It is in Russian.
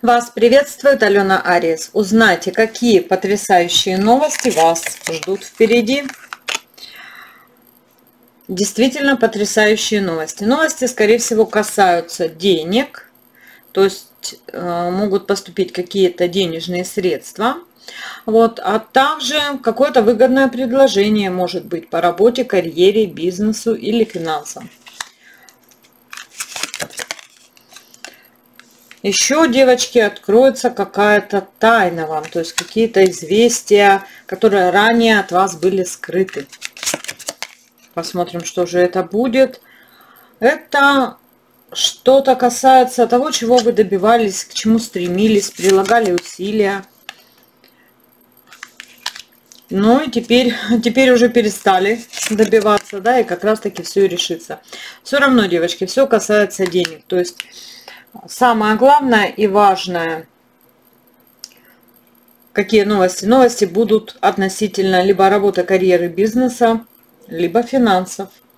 Вас приветствует Алена Ариес. Узнайте, какие потрясающие новости вас ждут впереди. Действительно потрясающие новости. Новости, скорее всего, касаются денег, то есть могут поступить какие-то денежные средства. А также какое-то выгодное предложение может быть по работе, карьере, бизнесу или финансам. Еще, девочки, откроется какая-то тайна вам, то есть какие-то известия, которые ранее от вас были скрыты. Посмотрим, что же это будет. Это что-то касается того, чего вы добивались, к чему стремились, прилагали усилия. Ну и теперь уже перестали добиваться, да, и как раз таки все решится. Все равно, девочки, все касается денег. То есть самое главное и важное, какие новости? Новости будут относительно либо работы, карьеры, бизнеса, либо финансов.